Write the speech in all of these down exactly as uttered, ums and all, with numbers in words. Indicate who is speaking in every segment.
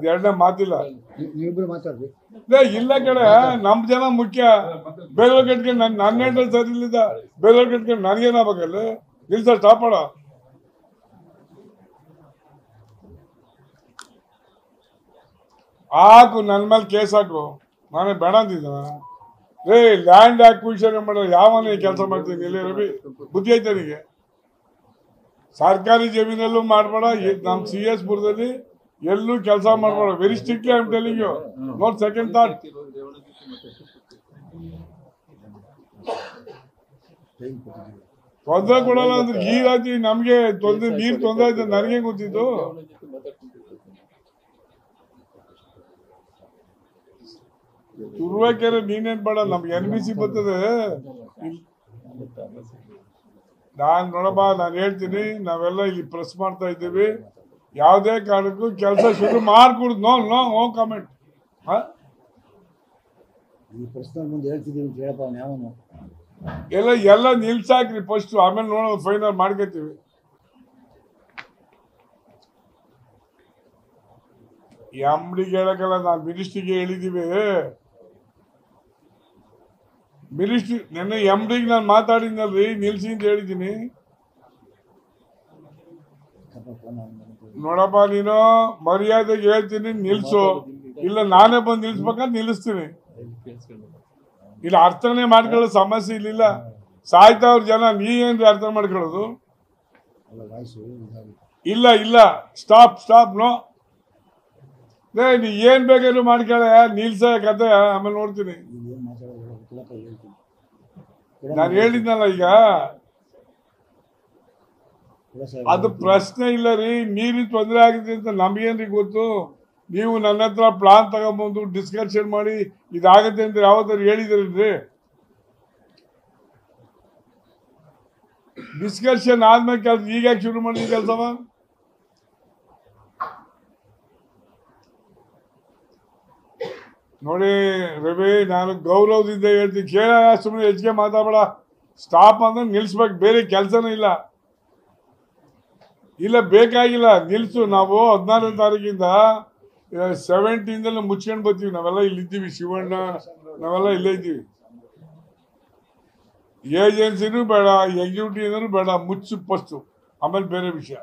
Speaker 1: ಎರಡನೇ ಮಾತಿಲ್ಲ.
Speaker 2: ನೀವಿಬ್ರು ಮಾತಾಡ್ರಿ.
Speaker 1: ಇಲ್ಲ ಕಡೆ ನಮ್ ಜನ ಮುಖ್ಯ. ಬೇರೆಯವ್ರ ಕಟ್ಕೊಂಡು ನನ್ ನನ್ನ ಹೆಂಡ್ರೆ ಸರಿ ಇಲ್ಲಿದ್ದ ಬೇರೆಯವ್ರ ಕಟ್ಕೊಂಡು ನನ್ಗೇನಾಗಲ್ಲ. ನಿಲ್ಸ ಸ್ಟಾಪ್ ಮಾಡ. ಹಾಕು ನನ್ನ ಮೇಲೆ ಕೇಸ್ ಹಾಕು. ನಾನೇ ಬೇಡ ಅಂತಿದ್ದ. ರೇ ಲ್ಯಾಂಡ್ ಅಕ್ವಿಷನ್ ಮಾಡೋ ಯಾವನೇ ಕೆಲಸ ಮಾಡ್ತೀನಿ ಇಲ್ಲಿ ರವಿ ಬುದ್ಧಿ ಐತೆ ನನಗೆ. ಸರ್ಕಾರಿ ಜಮೀನಲ್ಲೂ ಮಾಡ್ಬೇಡ. ನಮ್ ಸಿ ಎಸ್ ಪುರದಲ್ಲಿ ಎಲ್ಲೂ ಕೆಲಸ ಮಾಡ್ಬೇಡ. Very strictly I am telling you. Not second thought. ತೊಂದರೆ ಕೊಡಲ್ಲ ಅಂದ್ರೆ ಈ ರಾತ್ರಿ ನಮ್ಗೆ ತೊಂದ್ರೆ ನೀರ್ ತೊಂದರೆ ಆಯ್ತು ನನಗೆ ಗೊತ್ತಿತ್ತು. ತುರ್ವಾಕ್ಯಾರ ನೀನೇನ್ ಬೇಡ. ನಮ್ಗೆ ಎನ್ ಬಿ ಸಿ ಬರ್ತದೆ. ನಾನ್ ನೋಡಪ್ಪ ನಾನು ಹೇಳ್ತೀನಿ ನಾವೆಲ್ಲ ಇಲ್ಲಿ ಪ್ರೆಸ್ ಮಾಡ್ತಾ ಇದ್ದೀವಿ. ಯಾವುದೇ ಕಾರಣಕ್ಕೂ ಕೆಲಸ ಶುರು ಮಾಡ್ಕೊಡುದು. No no no comment.
Speaker 2: ಈ ಪ್ರಶ್ನೆ ಮುಂದೆ ಹೇಳ್ತಿದ್ದೀವಿ ಕೇಳಪ್ಪ ಯಾವನು
Speaker 1: ಎಲ್ಲ ಎಲ್ಲ ನಿಲ್ಸಾಕ್ರಿ ಫಸ್ಟ್. ಆಮೇಲೆ ನೋಡೋದು ಫೈನಲ್ ಮಾಡ್ಕೊತೀವಿ. ಎಂಡಿಗೆ ಹೇಳಕ್ಕಲ್ಲ ನಾನು ಮಿನಿಸ್ಟ್ರಿಗೆ ಹೇಳಿದ್ದೀವಿ. ಮಿನಿಸ್ಟ್ರಿ ನೆನ್ನೆ ಎಂ ಡಿಗೆ ನಾನು ಮಾತಾಡಿದ್ನಲ್ರಿ ನಿಲ್ಸಿ ಅಂತ ಹೇಳಿದ್ದೀನಿ. ನೋಡಪ್ಪ ನೀನು ಮರ್ಯಾದೆಗೆ ಹೇಳ್ತೀನಿ ನಿಲ್ಸು. ಇಲ್ಲ ನಾನೇ ಬಂದು ನಿಲ್ಸ್ಬೇಕಂತ ನಿಲ್ಲಿಸ್ತೀನಿ. ಇಲ್ಲ ಅರ್ಥನೇ ಮಾಡ್ಕೊಳ್ಳೋ ಸಮಸ್ಯೆ ಇಲ್ಲಿಲ್ಲ. ಸಾಯ್ತಾವ್ರ ಜನ ನೀ ಏನ್ರಿ ಅರ್ಥ ಮಾಡ್ಕೊಳ್ಳೋದು. ಇಲ್ಲ ಇಲ್ಲ ಸ್ಟಾಪ್ ಸ್ಟಾಪ್ ನೋ. ನೀ ಏನ್ ಬೇಕಾದ್ರೂ ಮಾಡ್ಕೊಳ್ಳ ನಿಲ್ಸ ಕತೆ ಆಮೇಲೆ ನೋಡ್ತೀನಿ. ನಾನು ಹೇಳಿದ್ನಲ್ಲ ಈಗ ಅದು ಪ್ರಶ್ನೆ ಇಲ್ಲ ರೀ. ನೀರಿನ ತೊಂದರೆ ಆಗಿದೆ ಅಂತ ನಮ್ಗೇನ್ರಿ ಗೊತ್ತು. ನೀವು ನನ್ನ ಹತ್ರ ಪ್ಲಾನ್ ತಗೊಂಡ್ಬಂದು ಡಿಸ್ಕಷನ್ ಮಾಡಿ ಇದಾಗತ್ತೆ ಅಂತ ಯಾವತ್ತಾರು ಹೇಳಿದ್ರಿ. ಡಿಸ್ಕಷನ್ ಆದ್ಮೇಲೆ ಕೆಲಸ ಈಗ ಶುರು ಮಾಡಿದ ಕೆಲಸವ. ನೋಡಿ ರವಿ ನಾನು ಗೌರವದಿಂದ ಹೇಳ್ತೀನಿ. ಕೇಳ ಸುಮ್ಮನೆ ಹೆಚ್ಚಿಗೆ ಮಾತಾಡಬೇಡ. ಸ್ಟಾಪ್ ಅಂದ್ರೆ ನಿಲ್ಸ್ಬೇಕು. ಬೇರೆ ಕೆಲಸನೂ ಇಲ್ಲ. ಇಲ್ಲ ಬೇಕಾಗಿಲ್ಲ ನಿಲ್ಸು. ನಾವು ಹದಿನಾರನೇ ತಾರೀಕಿಂದ ಸೆವೆಂಟೀನ್ದೆಲ್ಲ ಮುಚ್ಕೊಂಡು ಬರ್ತೀವಿ. ನಾವೆಲ್ಲ ಇಲ್ಲಿದ್ದೀವಿ. ಶಿವಣ್ಣ ನಾವೆಲ್ಲ ಇಲ್ಲೇ ಇದ್ದೀವಿ. ಏಜೆನ್ಸಿನೂ ಬೇಡ ಎಕ್ಸಿಕ್ಯೂಟಿವ್ ಬೇಡ. ಮುಚ್ಚು ಫಸ್ಟು ಆಮೇಲೆ ಬೇರೆ ವಿಷಯ.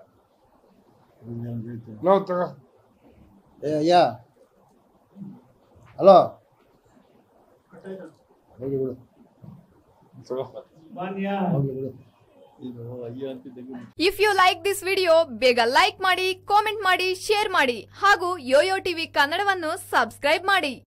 Speaker 1: ನಾವು ತಗ
Speaker 2: ಅಯ್ಯ ಹಲೋ ಹೋಗಿ ಬಿಡು.
Speaker 3: If you like this video ಬೇಗ ಲೈಕ್ ಮಾಡಿ, ಕಾಮೆಂಟ್ ಮಾಡಿ, ಶೇರ್ ಮಾಡಿ ಹಾಗೂ ಯೋಯೋ ಟಿವಿ ಕನ್ನಡವನ್ನು ಸಬ್ಸ್ಕ್ರೈಬ್ ಮಾಡಿ.